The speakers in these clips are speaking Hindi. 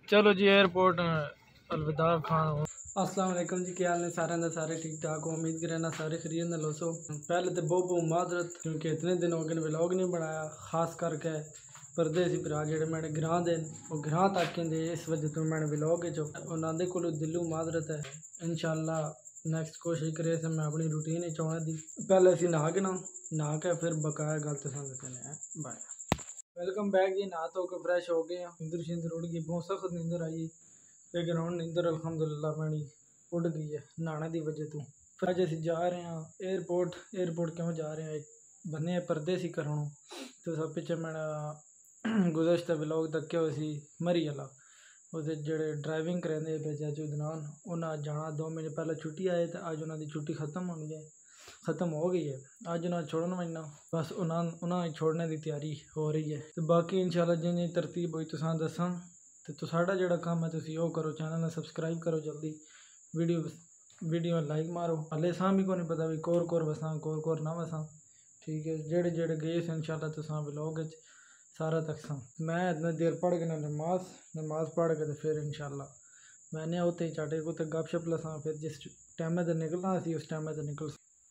चलो जी एयरपोर्ट अलविदा खान। अस्सलाम वालेकुम जी, क्या हाल ने सारे दा सारे ठीक ठाक हो। उम्मीद करना सारे खरीद न लोसो। पहले तो बहुत माजरत क्योंकि इतने दिन हो गए व्लॉग नहीं बनाया, खास करके परदेसी भरा जेडे मैंने ग्रां दे वो ग्रां तक इंदे इस वजह तो मैंने व्लॉग जो उन्होंने को दिलों माजरत है। इंशाल्लाह नेक्स्ट कोशिश करे से मैं अपनी रूटीन चाहने दी। पहले असी नहा के नहा के फिर बकाया गल तो हैं। बाय वेलकम बैक जी। नहा तो के फ्रेश हो गए, नींदर शिंदर उड़ गई, बहुत सख्त नींदर आई। लेकिन हम नींदर अल्हम्दुलिल्लाह मैंने उड़ गई है नहाने की वजह तो। फिर अज असी जा रहे हैं एयरपोर्ट। एयरपोर्ट क्यों जा रहे हैं, बने परदेसी करों तो सब पिछले मैंने गुज़श्ता व्लॉग तक सी मरी वाला उसके जोड़े ड्राइविंग करेंगे पे चाचू उदनान उन्हें जाना 2 महीने पहले छुट्टी आए तो अज उन्होंने छुट्टी खत्म होनी है, ख़त्म हो गई है। अज उन्हें छोड़न महीना बस उन्हें छोड़ने की तैयारी हो रही है। तो बाकी इंशाल्लाह जिन जिन तरतीब हुई तुसां दसां। तो साड़ा जोड़ा काम है तुसी वो करो, चैनल ने सबसक्राइब करो, जल्दी वीडियो लाइक मारो। हले सां भी को नहीं पता भी कोर वसां कोर ना वसां, ठीक है। जेड़े जेड़े गए से इंशाल्लाह तुसां व्लॉग सारा तक सा। मैं इतनी देर पढ़ के नमाज पढ़ के तो फिर इंशाल्लाह मैंने उत्ते चाटे को तो गप शप लसा, फिर जिस टाइम तो निकलना सी उस टाइम तो निकल।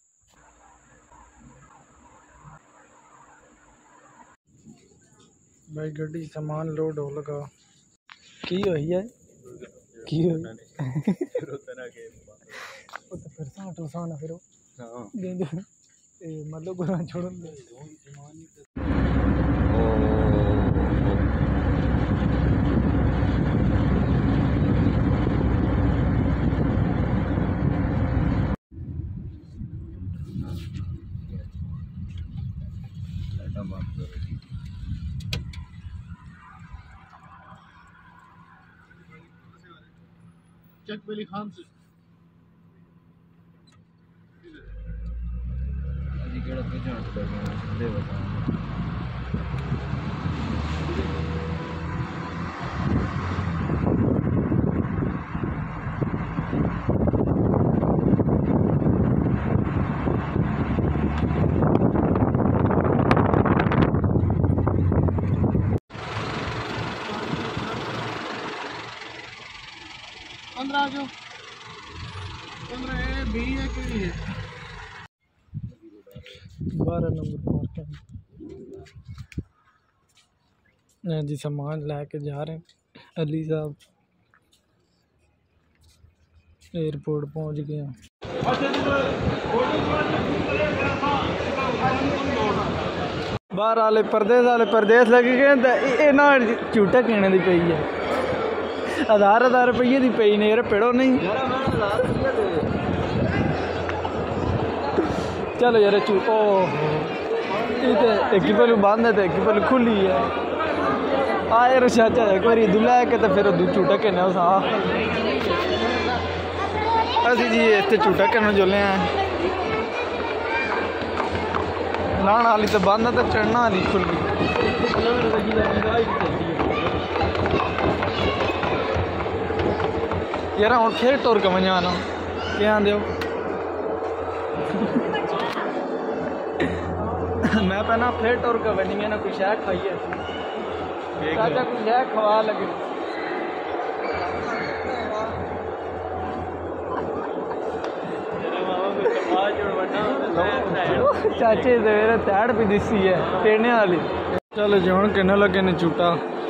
भाई गड्डी सामान लोड हो लगा की हुई है की हुई तो फिर साठ फिर मतलब छोड़ चक वली खान से पंद्रह जो 15 20 है कि 12 नंबर मार्क जी। सामान लेके जा रहे हैं। अली साहब एयरपोर्ट पहुंच गए हैं। बाहर वाले परदेस लगे गए तो ना झूठा कहने की पई है। 1000 रुपये की पई ने यार पेड़ो नहीं। चलो यार चूको एक पहलू बंद है तो एक पहलू खुली है। आ यार चाचा एक बार दुला के तो फिर झूठा कहने असी जी इतने झूठा कहने जुले हैं। लाने वाली तो बंद है तो चढ़ना वाली खुल गई। यार हम फिर टुर के वजा ना क्या आंदे हो मैं पहना फिर टुर के बनी है ना कोई शह खाइए चाचा कोई शह खवा लगे। चाचे मेरे तैड़ भी दिसी है टेने वाली। चलो जी हूँ किन्ने लगे ने झूठा।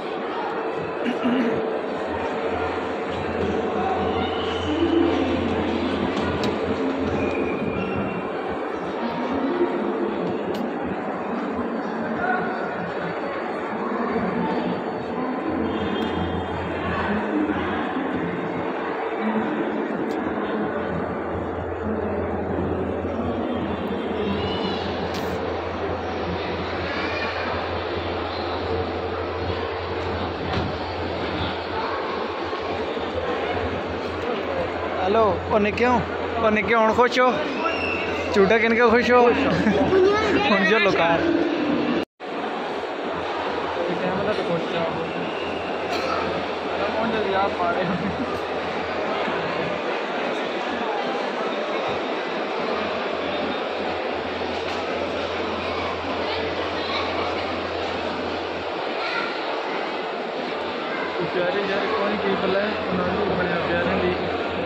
हेलो और निके हूँ खुश हो झूठा किन के खुश हो हूँ जो लोकार प्यारे यार कोई की भला उन्होंने बने प्यारे भी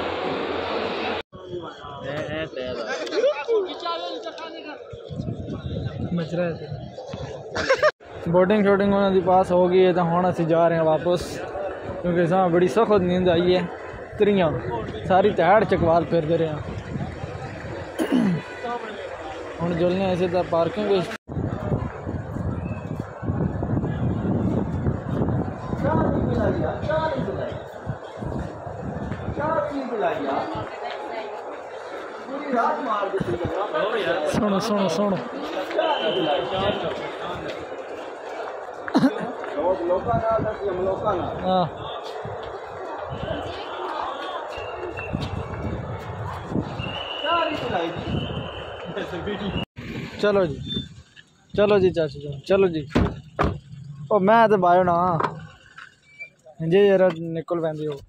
मच रहा है। बोटिंग शूटिंग उन्होंने पास हो गई है तो हम असी जा रहे हैं वापस क्योंकि असा बड़ी सख्त नींद आई है। त्रियां सारी तैड़ चकवाल फिरते रहे हैं। हम जुलने इसे पार्किंग सुनो सुनो सुनो हाँ चलो जी चाचू जी चलो जी। ओ मैं तो बायो ना जी जरा निकल पैंदी हो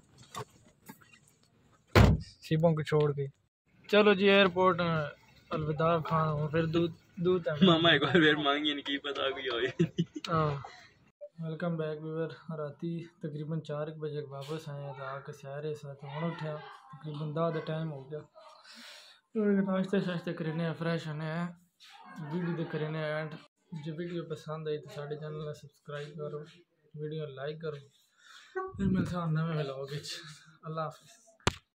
शिबों को छोड़ के। चलो जी एयरपोर्ट अलविदा खान फिर दूध दूध मामा एक बार फिर मांगी नहीं की पता कोई होए। Welcome back viewer. राती तकरीबन 4 बजे वापस आए हैं तो आके सारे साथ हम उठे तकरीबन 10 का टाइम हो गया। नाश्ते शाश्ते करने फ्रेश होने हैं वीडियो तो करने एंड जो वीडियो पसंद आई तो साढ़े चैनल को सब्सक्राइब करो वीडियो लाइक करो फिर मिलते हैं नवे व्लॉग। अल्लाह हाफिज़।